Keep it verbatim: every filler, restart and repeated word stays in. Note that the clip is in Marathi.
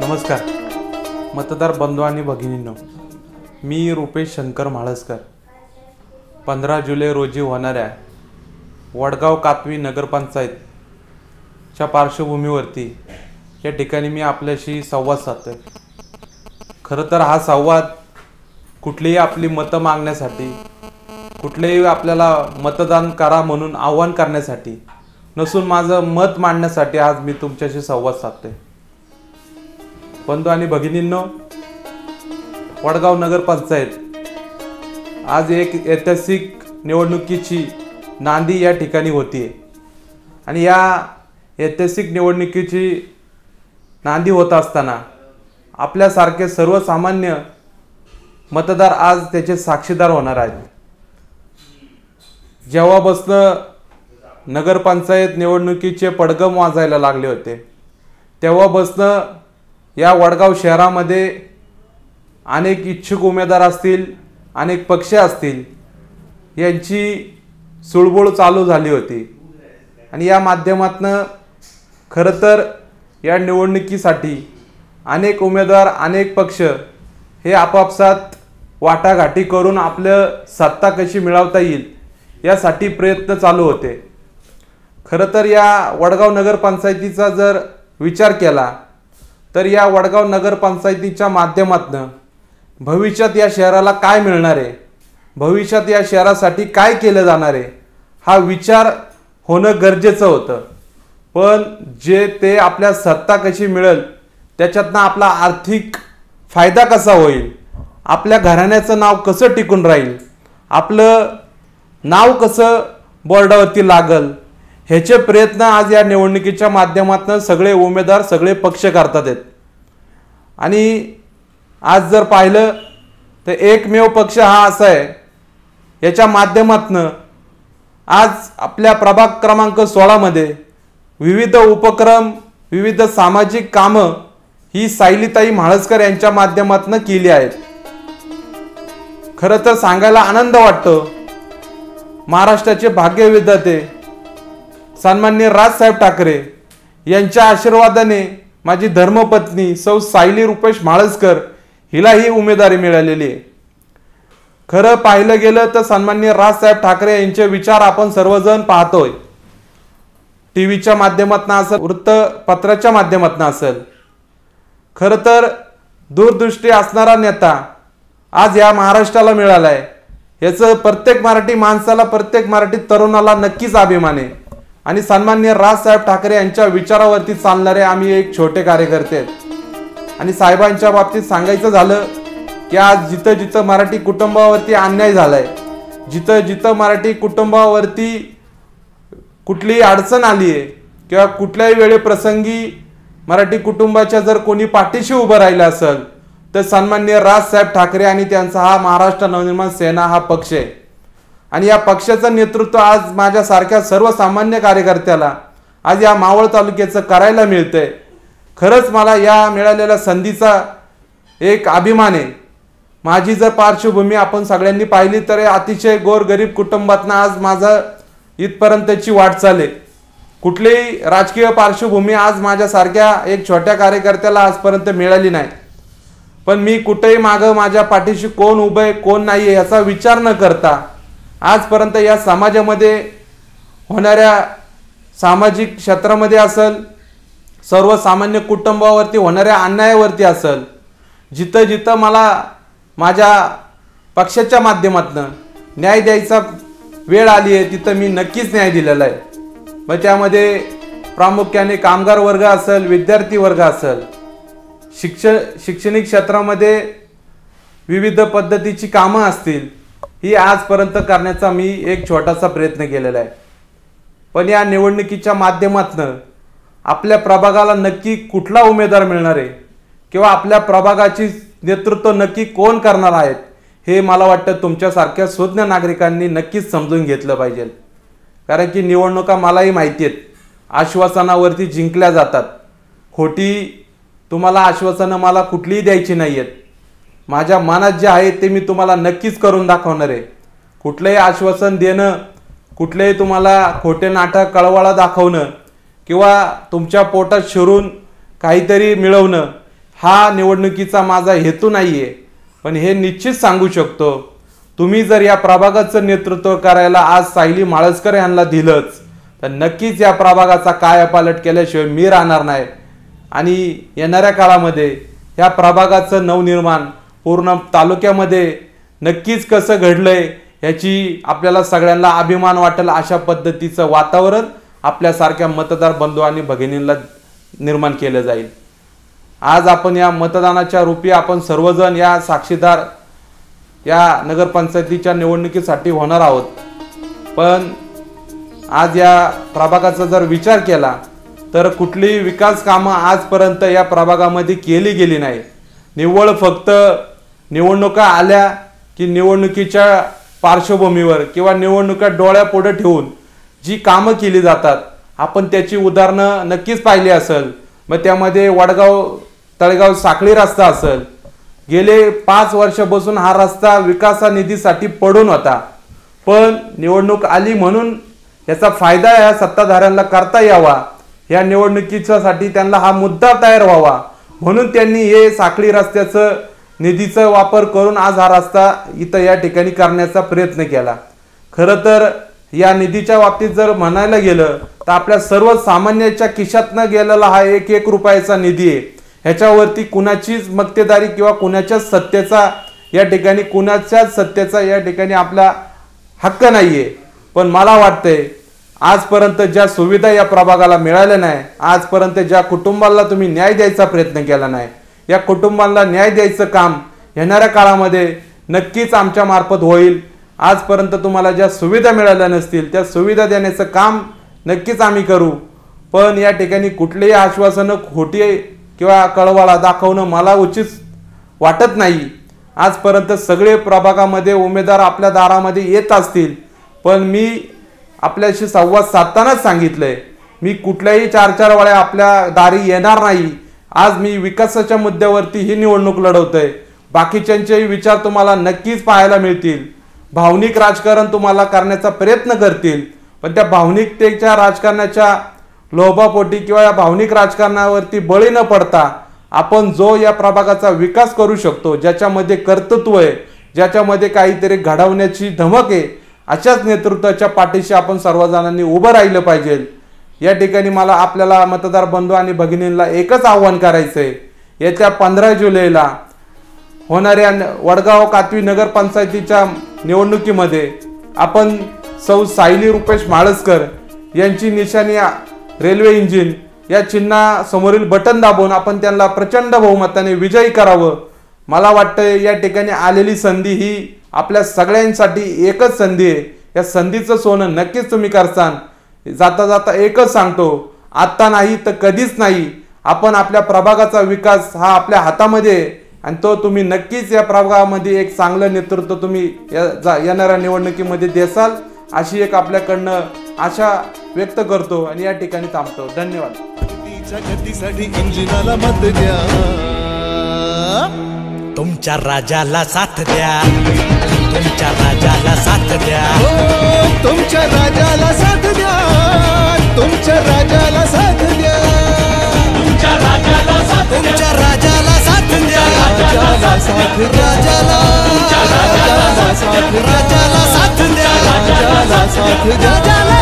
नमस्कार मतदार बंधू आणि भगिनींनो, मी रुपेश शंकर म्हाळसकर. पंधरा जुलै रोजी होणाऱ्या वडगाव कातवी नगरपंचायतच्या पार्श्वभूमीवरती या ठिकाणी मी आपल्याशी संवाद साधतोय. खरं तर हा संवाद कुठलीही आपली मतं मागण्यासाठी, कुठलेही आपल्याला मतदान करा म्हणून आवाहन करण्यासाठी नसून माझं मत मांडण्यासाठी आज मी तुमच्याशी संवाद साधतोय. बंधू आणि भगिनींनो, वडगाव नगरपंचायत आज एक ऐतिहासिक निवडणुकीची नांदी या ठिकाणी होतीये आणि या ऐतिहासिक निवडणुकीची नांदी होत असताना आपल्यासारखे सर्वसामान्य मतदार आज त्याचे साक्षीदार होणार आहेत. जेव्हापासून नगरपंचायत निवडणुकीचे पडगम वाजायला लागले होते तेव्हापासून या वडगाव शहरामध्ये अनेक इच्छुक उमेदवार असतील, अनेक पक्ष असतील, यांची सुळबुळ चालू झाली होती आणि या माध्यमातून खरं तर या निवडणुकीसाठी अनेक उमेदवार, अनेक पक्ष हे आपापसात वाटाघाटी करून आपलं सत्ता कशी मिळवता येईल यासाठी प्रयत्न चालू होते. खरं तर या वडगाव नगरपंचायतीचा जर विचार केला तर या वडगाव नगरपंचायतीच्या माध्यमातून भविष्यात या शहराला काय मिळणार आहे, भविष्यात या शहरासाठी काय केलं जाणार आहे हा विचार होणं गरजेचं होतं. पण जे ते आपल्या सत्ता कशी मिळेल, त्याच्यातनं आपला आर्थिक फायदा कसा होईल, आपल्या घराण्याचं नाव कसं टिकून राहील, आपलं नाव कसं बोर्डावरती लागल, ह्याचे प्रयत्न आज या निवडणुकीच्या माध्यमातून सगळे उमेदवार, सगळे पक्ष करतात आहेत. आणि आज जर पाहिलं तर एकमेव पक्ष हा असा आहे, याच्या माध्यमातून आज आपल्या प्रभाग क्रमांक सोळा मध्ये विविध उपक्रम, विविध सामाजिक कामं ही सायलीताई म्हाळसकर यांच्या माध्यमातून केली आहेत. खरं तर सांगायला आनंद वाटतो, महाराष्ट्राचे भाग्यविधाते सन्माननीय राजसाहेब ठाकरे यांच्या आशीर्वादाने माझी धर्मपत्नी सौ सायली रुपेश म्हाळसकर हिला ही उमेदवारी मिळालेली आहे. खरं पाहिलं गेलं तर सन्माननीय राजसाहेब ठाकरे यांचे विचार आपण सर्वजण पाहतोय, टीव्हीच्या माध्यमातून असेल, वृत्तपत्राच्या माध्यमातून असेल. खरं तर दूरदृष्टी असणारा नेता आज या महाराष्ट्राला मिळालाय, याचं प्रत्येक मराठी माणसाला, प्रत्येक मराठी तरुणाला नक्कीच अभिमान आहे. आणि सन्माननीय राजसाहेब ठाकरे यांच्या विचारावरती चालणारे आम्ही एक छोटे कार्यकर्ते आहेत. आणि साहेबांच्या बाबतीत सांगायचं झालं की आज जिथं जिथं मराठी कुटुंबावरती अन्याय झालाय, जिथं जिथं मराठी कुटुंबावरती कुठलीही अडचण आली आहे किंवा कुठल्याही वेळे प्रसंगी मराठी कुटुंबाच्या जर कोणी पाठीशी उभं राहिलं असेल तर सन्माननीय राजसाहेब ठाकरे आणि त्यांचा हा महाराष्ट्र नवनिर्माण सेना हा पक्ष आहे. आणि या पक्षाचं नेतृत्व आज माझ्यासारख्या सर्वसामान्य कार्यकर्त्याला आज या मावळ तालुक्याचं करायला मिळतंय. खरंच मला या मिळालेल्या संधीचा एक अभिमान आहे. माझी जर पार्श्वभूमी आपण सगळ्यांनी पाहिली तर अतिशय गोरगरीब कुटुंबातनं आज माझं इथपर्यंतची वाटचाल आहे. कुठलीही राजकीय पार्श्वभूमी आज माझ्यासारख्या एक छोट्या कार्यकर्त्याला आजपर्यंत मिळाली नाही. पण मी कुठेही मागं माझ्या पाठीशी कोण उभं आहे, कोण नाही आहे याचा विचार न करता आजपर्यंत या समाजामध्ये होणाऱ्या सामाजिक क्षेत्रामध्ये असेल, सर्वसामान्य कुटुंबावरती होणाऱ्या अन्यायावरती असेल, जिथं जिथं मला माझ्या पक्षाच्या माध्यमातून न्याय द्यायचा वेळ आली आहे तिथं मी नक्कीच न्याय दिलेला आहे. मग त्यामध्ये प्रामुख्याने कामगार वर्ग असेल, विद्यार्थी वर्ग असेल, शिक्षण शैक्षणिक क्षेत्रामध्ये विविध पद्धतीची कामं असतील, ही आजपर्यंत करण्याचा मी एक छोटासा प्रयत्न केलेला आहे. पण या निवडणुकीच्या माध्यमातून आपल्या प्रभागाला नक्की कुठला उमेदवार मिळणार आहे किंवा आपल्या प्रभागाची नेतृत्व नक्की कोण करणार आहेत हे मला वाटतं तुमच्यासारख्या सुज्ञ नागरिकांनी नक्कीच समजून घेतलं पाहिजे. कारण की निवडणुका मलाही माहिती आहेत, आश्वासनावरती जिंकल्या जातात. खोटी तुम्हाला आश्वासनं मला कुठलीही द्यायची नाही आहेत. माझ्या मनात जे आहे ते मी तुम्हाला नक्कीच करून दाखवणार आहे. कुठलंही आश्वासन देणं, कुठलेही तुम्हाला खोटे नाटक, कळवाळा दाखवणं किंवा तुमच्या पोटात शिरून काहीतरी मिळवणं हा निवडणुकीचा माझा हेतू नाहीये, पण हे निश्चित सांगू शकतो, तुम्ही जर या प्रभागाचं नेतृत्व करायला आज सायली माळसकर यांना दिलंच तर नक्कीच या प्रभागाचा कायापालट केल्याशिवाय मी राहणार नाही आणि येणाऱ्या काळामध्ये या प्रभागाचं नवनिर्माण पूर्ण तालुक्यामध्ये नक्कीच कसं घडलंय याची आपल्याला सगळ्यांना अभिमान वाटेल अशा पद्धतीचं वातावरण आपल्यासारख्या मतदार बंधू आणि भगिनींना निर्माण केलं जाईल। आज आपण या मतदानाच्या रूपी आपण सर्वजण या साक्षीदार या नगरपंचायतीच्या निवडणुकीसाठी होणार आहोत, पण आज या प्रभागाचा जर विचार केला तर कुठलीही विकास कामं आजपर्यंत या प्रभागामध्ये केली गेली नाही। निव्वळ फक्त निवडणुका आल्या की निवडणुकीच्या पार्श्वभूमीवर किंवा निवडणुका डोळ्यापुढे ठेवून जी कामं केली जातात आपण त्याची उदाहरणं नक्कीच पाहिली असेल। मग त्यामध्ये वडगाव तळेगाव साखळी रस्ता असेल, गेले पाच वर्षापासून हा रस्ता विकासा निधीसाठी पडून होता, पण निवडणूक आली म्हणून याचा फायदा या सत्ताधाऱ्यांना करता यावा, या निवडणुकीसाठी त्यांना हा मुद्दा तयार व्हावा म्हणून त्यांनी हे साखळी रस्त्याचं निधीचा वापर करून आज हा रस्ता इथं या ठिकाणी करण्याचा प्रयत्न केला। खरं तर या निधीच्या बाबतीत जर म्हणायला गेलं तर आपल्या सर्व सामान्याच्या खिशातनं गेलेला हा एक एक रुपयाचा निधी आहे। ह्याच्यावरती कुणाचीच मक्तेदारी किंवा कुणाच्याच सत्तेचा या ठिकाणी कुणाच्याच सत्तेचा या ठिकाणी आपला हक्क नाहीये, पण मला वाटतंय आजपर्यंत ज्या सुविधा या प्रभागाला मिळाल्या नाही, आजपर्यंत ज्या कुटुंबाला तुम्ही न्याय द्यायचा प्रयत्न केला नाही, या कुटुंबाला न्याय द्यायचं काम येणाऱ्या काळामध्ये नक्कीच आमच्या मार्फत होईल। आजपर्यंत तुम्हाला ज्या सुविधा मिळाल्या नसतील त्या सुविधा देण्याचं काम नक्कीच आम्ही करू, पण या ठिकाणी कुठलेही आश्वासनं खोटी किंवा कळवाला दाखवणं मला उचित वाटत नाही। आजपर्यंत सगळे प्रभागामध्ये उमेदवार आपल्या दारामध्ये येत असतील, पण मी आपल्याशी संवाद साधतानाच सांगितलंय मी कुठल्याही चार चार वेळा आपल्या दारी येणार नाही। आज मी विकासाच्या मुद्द्यावरती ही निवडणूक लढवतोय, बाकीच्यांचेही विचार तुम्हाला नक्कीच पाहायला मिळतील, भावनिक राजकारण तुम्हाला करण्याचा प्रयत्न करतील, पण त्या भावनिकतेच्या राजकारणाच्या लोभापोटी किंवा या भावनिक राजकारणावरती बळी न पडता आपण जो या प्रभागाचा विकास करू शकतो, ज्याच्यामध्ये कर्तृत्व आहे, ज्याच्यामध्ये काहीतरी घडवण्याची धमक आहे, अशाच नेतृत्वाच्या पाठीशी आपण सर्वजणांनी उभं राहिलं पाहिजे। या ठिकाणी मला आपल्याला मतदार बंधू आणि भगिनींना एकच आव्हान करायचंय, येत्या पंधरा जुलैला होणाऱ्या वडगाव कातवी नगरपंचायतीच्या निवडणुकीमध्ये आपण सौ सायली रुपेश माळसकर यांची निशाणी रेल्वे इंजिन या चिन्हा समोरील बटन दाबून आपण त्यांना प्रचंड बहुमताने विजयी करावं। मला वाटतं या ठिकाणी आलेली संधी ही आपल्या सगळ्यांसाठी एकच संधी आहे, या संधीचं सोनं नक्कीच तुम्ही करसान। जाता जाता एकच सांगतो, आता नाही तर कधीच नाही, आपण आपल्या प्रभागाचा विकास हा आपल्या हातामध्ये आहे आणि तो तुम्ही नक्कीच या प्रभागामध्ये एक चांगलं नेतृत्व तुम्ही येणाऱ्या निवडणुकीमध्ये देसाल अशी एक आपल्याकडनं आशा व्यक्त करतो आणि या ठिकाणी थांबतो। धन्यवाद। इंजिनाला मत द्या, तुमच्या राजाला साथ द्या, तुमच्या राजाला साथ द्या, तुमच्या राजाला साथ द्या, तुमच्या राजाला साथ द्या, तुमच्या राजाला साथ द्या, तुमच्या राजाला साथ द्या, राजाला साथ राजाला राजाला साथ राजाला साथ द्या, राजाला साथ द्या।